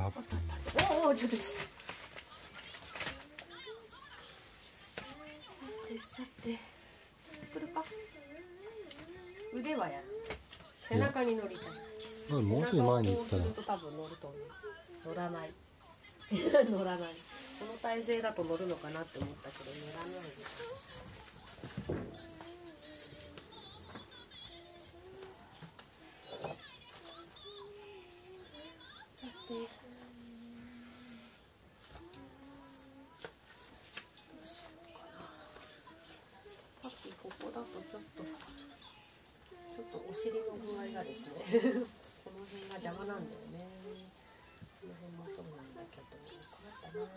ハッピー。 おお、ちょっとさて来るか。腕はやる。背中に乗りたい。 もうちょい前に行ったら。 背中をこうすると多分乗ると思う。乗らない。乗らない。この体勢だと乗るのかなって思ったけど乗らないです。パピここだとちょっとお尻の具合がですねこの辺が邪魔なんだよね。この辺もそうなんだけど困ったな。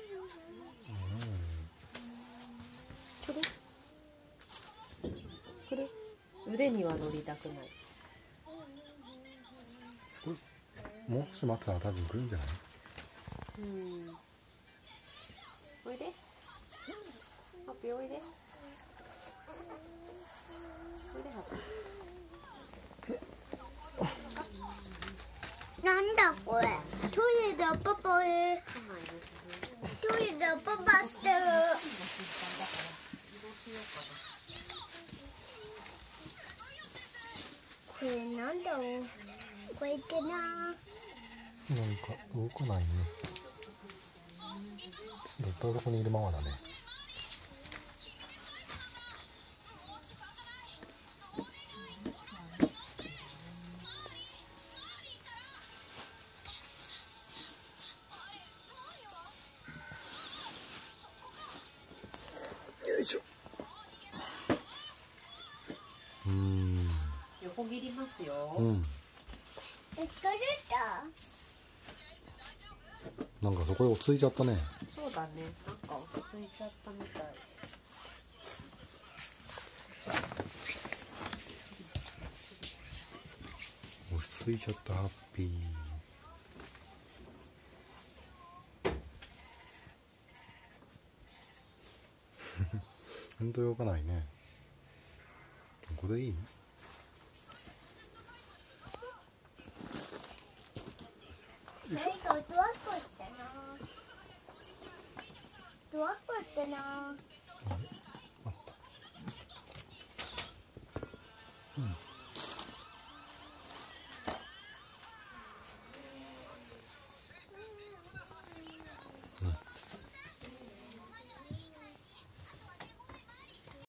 くる腕には乗りたくない。 もう少し待ったら多分来るんじゃない？ おいで。ハッピーおいで。おいでハッピー。 なんだこれ。トイレだパパへ。トイレだパパしてる。これなんだろう。これってな。 なんか動かないね。ずっとそこにいるままだね。よいしょ。 横切りますよ。 疲れた。 なんかそこで落ち着いちゃったね。 そうだね。なんか落ち着いちゃったみたい。 落ち着いちゃったハッピー。ほんと動かないね。ここでいい？ 最後ドアップってな。ドアップってな。